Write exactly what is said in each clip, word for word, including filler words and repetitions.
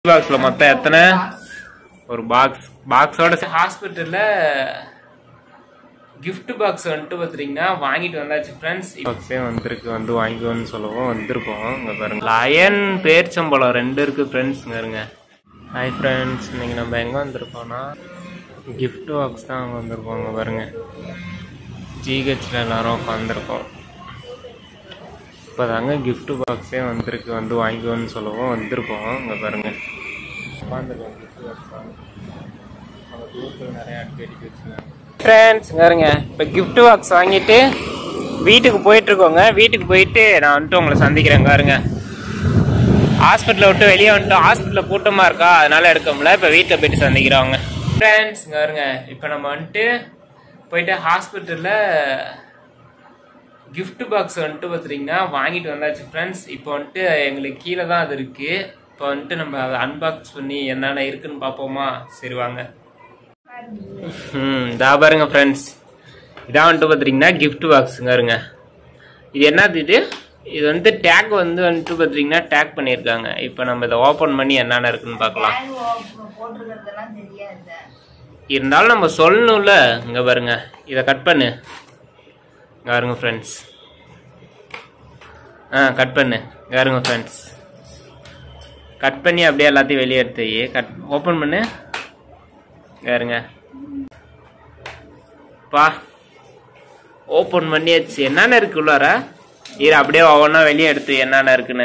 பாக்ஸ்ல மொத்தம் எத்தனை ஒரு பாக்ஸ் பாக்ஸோட ஹாஸ்பிட்டல்ல gift பாக்ஸ் வந்துட்டு பாத்தீங்கன்னா வாங்கிட்டு வந்தாச்சு फ्रेंड्स. பாக்ஸே வந்திருக்கு, வந்து வாங்கிக்கோன்னு சொல்லவும் வந்திருக்கோம். இங்க பாருங்க லயன் பேர்ச்சம்பழம் ரெண்டு இருக்கு फ्रेंड्स. பாருங்க ஹாய் फ्रेंड्स, இன்னைக்கு நம்ம எங்க வந்திருக்கோம்னா gift பாக்ஸ் தான் அங்க வந்திருக்கோம். இங்க பாருங்க ஜிஹெச்ல எல்லாரும் உட்காந்துருக்கோம். இப்போதாங்க gift பாக்ஸே வந்திருக்கு, வந்து வாங்கிக்கோன்னு சொல்லவும் வந்திருக்கோம். இங்க பாருங்க உட்காந்துருக்கோம் gift பாக்ஸ் அவங்க தூரத்தில் நிறைய அடிக்கடி அடிக்க வச்சுருக்காங்க ஃப்ரெண்ட்ஸ். பாருங்க இப்போ gift பாக்ஸ் வாங்கிட்டு வீட்டுக்கு போயிட்டு இருக்கோங்க. வீட்டுக்கு போயிட்டு நான் வந்துட்டு உங்களை சந்திக்கிறேன். பாருங்க ஹாஸ்பிட்டலை விட்டு வெளியே வந்துட்டு ஹாஸ்பிட்டலில் கூட்டமாக இருக்கா, அதனால எடுக்க முடியல. இப்போ வீட்டில் போயிட்டு சந்திக்கிறோங்க ஃப்ரெண்ட்ஸ். பாருங்க இப்போ நம்ம வந்துட்டு போயிட்டு ஹாஸ்பிட்டலில் gift பாக்ஸ் வந்துட்டு பார்த்தீங்கன்னா வாங்கிட்டு வந்தாச்சு ஃப்ரெண்ட்ஸ். இப்போ வந்துட்டு எங்களுக்கு கீழே தான் அது இருக்குது. இப்போ வந்துட்டு நம்ம அதை அன்பாக்ஸ் பண்ணி என்னென்ன இருக்குன்னு பார்ப்போமா? சரி வாங்க. ம் இதா பாருங்க ஃப்ரெண்ட்ஸ், இதான் வந்துட்டு பார்த்தீங்கன்னா gift பாக்ஸுங்க. இருங்க இது என்னது? இது இது வந்து டேக் வந்து வந்துட்டு பார்த்தீங்கன்னா டேக் பண்ணியிருக்காங்க. இப்போ நம்ம இதை ஓப்பன் பண்ணி என்னென்ன இருக்குன்னு பார்க்கலாம். இருந்தாலும் நம்ம சொல்லணும்ல. இங்கே பாருங்க இதை கட் பண்ணு. பாருங்க ஃப்ரெண்ட்ஸ், ஆ கட் பண்ணு. பாருங்க ஃப்ரெண்ட்ஸ் கட் பண்ணி அப்படியே எல்லாத்தையும் வெளியே எடுத்து கட் ஓப்பன் பண்ணு. பாருங்க பா ஓப்பன் பண்ணியாச்சு. என்னென்ன இருக்கு உள்ளார? இது அப்படியே ஒவ்வொன்றா வெளியே எடுத்து என்னென்ன இருக்குன்னு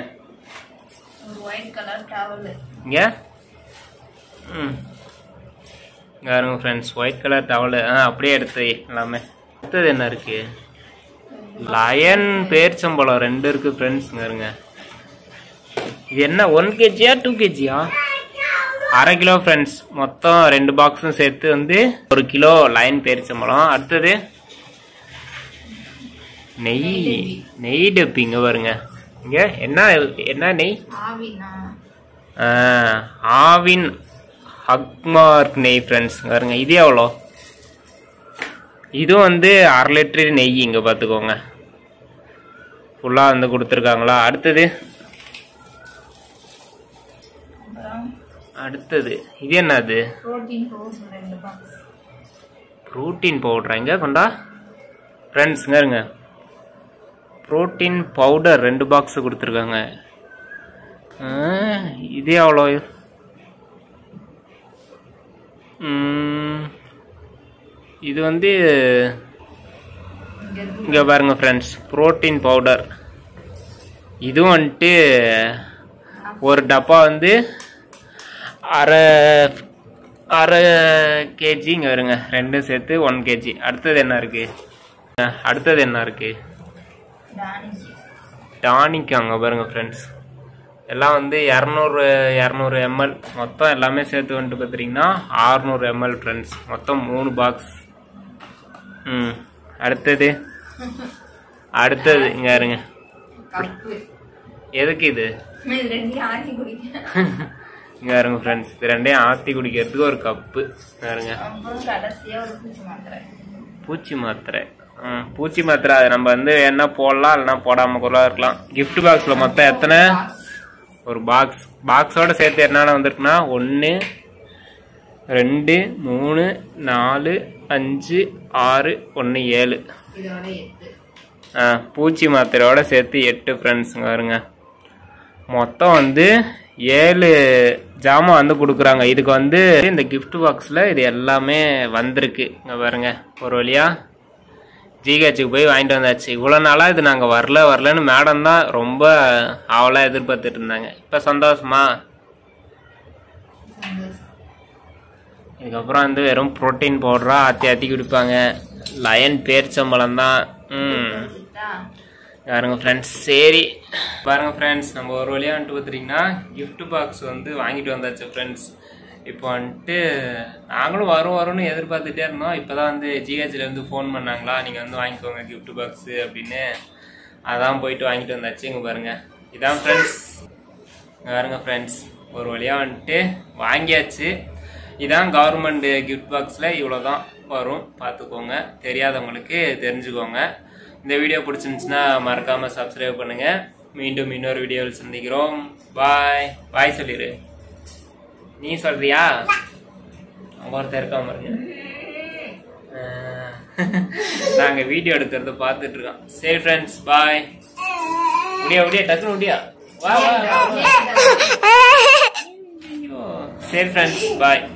இங்க ம் பாருங்க ஃப்ரெண்ட்ஸ் ஒயிட் கலர் டவலு. ஆ அப்படியே எடுத்து எல்லாமே. அடுத்தது என்ன இருக்கு? லயன் பேர்ச்சம்பழம் ரெண்டு இருக்கு ஃப்ரெண்ட்ஸ். பாருங்க இது என்ன ஒன் கேஜியா டூ கேஜியா? அரை கிலோ ஃப்ரெண்ட்ஸ். மொத்தம் ரெண்டு பாக்ஸும் சேர்த்து வந்து ஒரு கிலோ லயன் பேர்ச்சம்பழம். அடுத்தது நெய் நெய் டப்பிங்க. பாருங்க இங்க என்ன என்ன நெய்? ஆவின் ஹக்மார்க் நெய் ஃப்ரெண்ட்ஸ். பாருங்க இது எவ்வளோ? இது வந்து அரை லிட்டரு நெய். இங்கே பார்த்துக்கோங்க ஃபுல்லாக வந்து கொடுத்துருக்காங்களா. அடுத்தது அடுத்தது இது என்னது? ப்ரோட்டீன் பவுடரா? இங்கே கொண்டா ஃப்ரெண்ட்ஸுங்க. இருங்க ப்ரோட்டீன் பவுடர் ரெண்டு பாக்ஸ் கொடுத்துருக்காங்க. இது எவ்வளோ? இது வந்து இங்கே பாருங்க ஃப்ரெண்ட்ஸ் ப்ரோட்டீன் பவுடர். இதுவும் வந்துட்டு ஒரு டப்பா வந்து அரை அரை கேஜி. இங்கே வருங்க ரெண்டும் சேர்த்து ஒன் கேஜி. அடுத்தது என்ன இருக்கு? அடுத்தது என்ன இருக்கு? டானிக். அங்கே பாருங்க ஃப்ரெண்ட்ஸ் எல்லாம் வந்து இரநூறு இரநூறு எம்எல் மொத்தம் எல்லாமே சேர்த்து வந்துட்டு பார்த்துட்டிங்கன்னா அறுநூறு எம்எல் ஃப்ரெண்ட்ஸ். மொத்தம் மூணு பாக்ஸ். ம் அடுத்தது அடுத்தது இங்கே இருங்க. எதுக்கு இது? இங்கே இருங்க ஃப்ரெண்ட்ஸ் இது ரெண்டையும் ஆற்றி குடிக்கிறதுக்கு ஒரு கப்பு. இருங்க பூச்சி மாத்திரை. ம் பூச்சி மாத்திரை அது நம்ம வந்து என்ன போடலாம் இல்லைன்னா போடாமல் கூட இருக்கலாம். gift பாக்ஸில் மொத்தம் எத்தனை? ஒரு பாக்ஸ். பாக்ஸோட சேர்த்து என்னென்ன வந்திருக்குன்னா ஒன்று ரெண்டு மூணு நாலு அஞ்சு ஆறு ஒன்று ஏழு. ஆ பூச்சி மாத்திரையோட சேர்த்து எட்டு ஃப்ரெண்ட்ஸுங்க. வருங்க மொத்தம் வந்து ஏழு ஜாமான் வந்து கொடுக்குறாங்க. இதுக்கு வந்து இந்த gift பாக்ஸில் இது எல்லாமே வந்திருக்கு. இங்கே பாருங்க ஒரு வழியா ஜிஹெச்சுக்கு போய் வாங்கிட்டு வந்தாச்சு. இவ்வளோ நாளாக இது நாங்கள் வரல வரலன்னு மேடம் தான் ரொம்ப அவளாக எதிர்பார்த்துட்டு இருந்தாங்க. இப்போ சந்தோஷமா? இதுக்கப்புறம் வந்து வெறும் ப்ரோட்டீன் பவுடரா ஆற்றி ஆற்றி குடிப்பாங்க. லயன் பேர்ச்சம்பழம் தான். ம் பாருங்க ஃப்ரெண்ட்ஸ். சரி பாருங்க ஃப்ரெண்ட்ஸ் நம்ம ஒரு வழியாக வந்துட்டு பார்த்துட்டிங்கன்னா gift பாக்ஸ் வந்து வாங்கிட்டு வந்தாச்சு ஃப்ரெண்ட்ஸ். இப்போ வந்துட்டு நாங்களும் வரும் வரும்னு எதிர்பார்த்துட்டே இருந்தோம். இப்போ தான் வந்து ஜிஹெச்லேருந்து ஃபோன் பண்ணாங்களா, நீங்கள் வந்து வாங்கிக்கோங்க gift பாக்ஸு அப்படின்னு. அதான் போயிட்டு வாங்கிட்டு வந்தாச்சு. இங்கே பாருங்கள் இதான் ஃப்ரெண்ட்ஸ். பாருங்க ஃப்ரெண்ட்ஸ் ஒரு வழியாக வந்துட்டு வாங்கியாச்சு. இதான் கவர்மெண்ட் gift பாக்ஸில் இவ்வளோ தான் வரும். பார்த்துக்கோங்க, தெரியாதவங்களுக்கு தெரிஞ்சுக்கோங்க. இந்த வீடியோ பிடிச்சிருந்துச்சுன்னா மறக்காமல் சப்ஸ்கிரைப் பண்ணுங்கள். மீண்டும் இன்னொரு வீடியோவில் சந்திக்கிறோம். பாய் பாய் சொல்லிடு. நீ சொல்றியா? ஒருத்தர் இருக்கா பாருங்க. நாங்க வீடியோ எடுக்கிறத பார்த்துட்டு இருக்கோம். சரி ஃப்ரெண்ட்ஸ், பாய். முடியா முடியா டக்குனு முடியா. வா வா. சரி ஃப்ரெண்ட்ஸ், பாய்.